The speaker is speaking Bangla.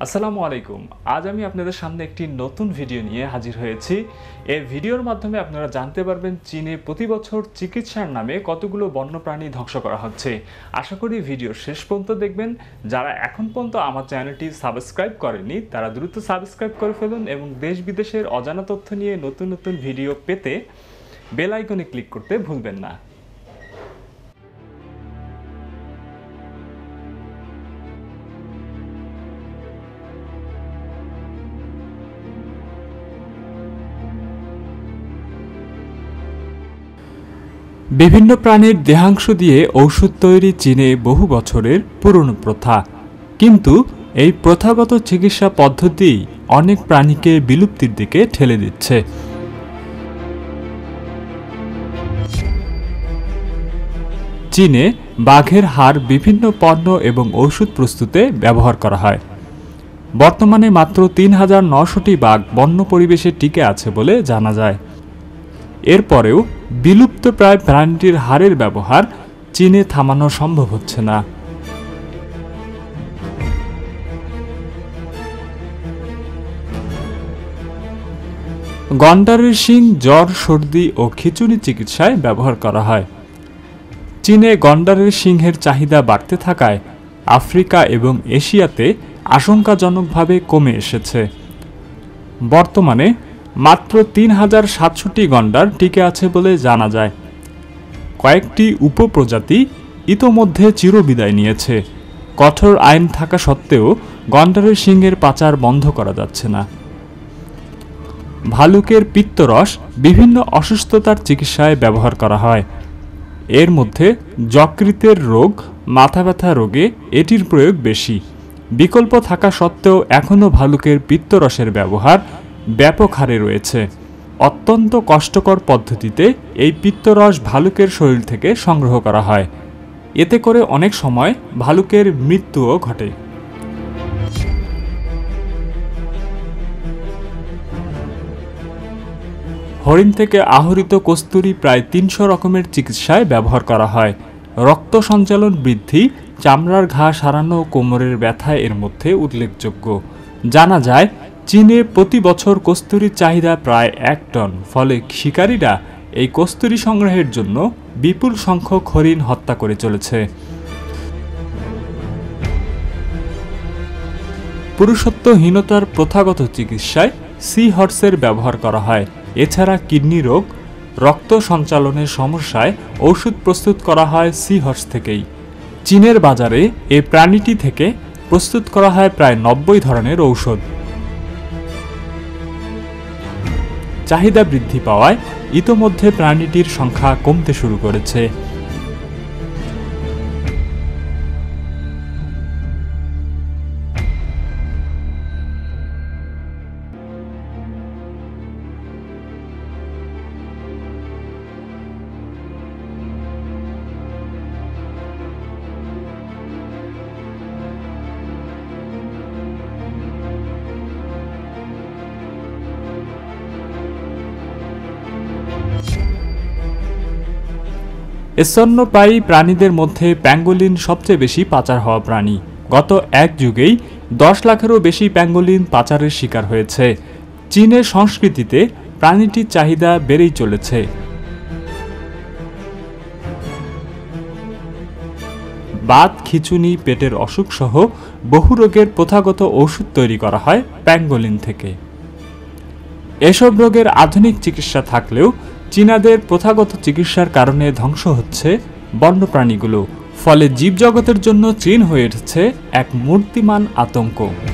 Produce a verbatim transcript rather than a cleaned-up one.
আসসালামু আলাইকুম। আজ আমি আপনাদের সামনে একটি নতুন ভিডিও নিয়ে হাজির হয়েছি। এই ভিডিওর মাধ্যমে আপনারা জানতে পারবেন চীনে প্রতি বছর চিকিৎসার নামে কতগুলো বন্যপ্রাণী ধ্বংস করা হচ্ছে। আশা করি ভিডিও শেষ পর্যন্ত দেখবেন। যারা এখন পর্যন্ত আমার চ্যানেলটি সাবস্ক্রাইব করেনি তারা দ্রুত সাবস্ক্রাইব করে ফেলুন এবং দেশ বিদেশের অজানা তথ্য নিয়ে নতুন নতুন ভিডিও পেতে বেল আইকনে ক্লিক করতে ভুলবেন না। বিভিন্ন প্রাণীর দেহাংশ দিয়ে ঔষধ তৈরি চীনে বহু বছরের পুরনো প্রথা, কিন্তু এই প্রথাগত চিকিৎসা পদ্ধতি অনেক প্রাণীকে বিলুপ্তির দিকে ঠেলে দিচ্ছে। চীনে বাঘের হাড় বিভিন্ন পণ্য এবং ঔষধ প্রস্তুতে ব্যবহার করা হয়। বর্তমানে মাত্র তিন হাজার নশোটি বাঘ বন্য পরিবেশে টিকে আছে বলে জানা যায়। এরপরেও বিলুপ্ত প্রায় প্রাণীটির হাড়ের ব্যবহার চীনে থামানো সম্ভব হচ্ছে না। গন্ডারের শিং জ্বর, সর্দি ও খিঁচুনি চিকিৎসায় ব্যবহার করা হয়। চীনে গন্ডারের সিংহের চাহিদা বাড়তে থাকায় আফ্রিকা এবং এশিয়াতে আশঙ্কাজনকভাবে কমে এসেছে। বর্তমানে মাত্র তিন হাজার সাতশোটি গন্ডার টিকে আছে বলে জানা যায়। কয়েকটি উপপ্রজাতি ইতোমধ্যে চিরবিদায় নিয়েছে। কঠোর আইন থাকা সত্ত্বেও গন্ডারের শিংয়ের পাচার বন্ধ করা যাচ্ছে না। ভালুকের পিত্তরস বিভিন্ন অসুস্থতার চিকিৎসায় ব্যবহার করা হয়। এর মধ্যে যকৃতের রোগ, মাথা ব্যথা রোগে এটির প্রয়োগ বেশি। বিকল্প থাকা সত্ত্বেও এখনও ভালুকের পিত্তরসের ব্যবহার ব্যাপক হারে রয়েছে। অত্যন্ত কষ্টকর পদ্ধতিতে এই পিত্তরস ভালুকের শরীর থেকে সংগ্রহ করা হয়। এতে করে অনেক সময় ভালুকের মৃত্যুও ঘটে। হরিণ থেকে আহরিত কস্তুরী প্রায় তিনশো রকমের চিকিৎসায় ব্যবহার করা হয়। রক্ত সঞ্চালন বৃদ্ধি, চামড়ার ঘা সারানো, কোমরের ব্যথা এর মধ্যে উল্লেখযোগ্য। জানা যায় চীনে প্রতি বছর কস্তুরীর চাহিদা প্রায় এক টন। ফলে শিকারীরা এই কস্তুরী সংগ্রহের জন্য বিপুল সংখ্যক হরিণ হত্যা করে চলেছে। পুরুষত্বহীনতার প্রথাগত চিকিৎসায় সি হর্সের ব্যবহার করা হয়। এছাড়া কিডনি রোগ, রক্ত সঞ্চালনের সমস্যায় ঔষধ প্রস্তুত করা হয় সি হর্স থেকেই। চীনের বাজারে এ প্রাণীটি থেকে প্রস্তুত করা হয় প্রায় নব্বই ধরনের ঔষধ। চাহিদা বৃদ্ধি পাওয়ায় ইতোমধ্যে প্রাণীটির সংখ্যা কমতে শুরু করেছে। স্তন্যপায়ী প্রাণীদের মধ্যে প্যাঙ্গোলিন সবচেয়ে বেশি পাচার হওয়া প্রাণী। গত এক যুগেই দশ লাখেরও বেশি প্যাঙ্গোলিন পাচারের শিকার হয়েছে। চীনের সংস্কৃতিতে প্রাণীটির চাহিদা বেড়েই চলেছে। বাত, খিঁচুনি, পেটের অসুখ সহ বহু রোগের প্রথাগত ওষুধ তৈরি করা হয় প্যাঙ্গোলিন থেকে। এসব রোগের আধুনিক চিকিৎসা থাকলেও চীনাদের প্রথাগত চিকিৎসার কারণে ধ্বংস হচ্ছে বন্যপ্রাণীগুলো। ফলে জীবজগতের জন্য চীন হয়ে উঠেছে এক মূর্তিমান আতঙ্ক।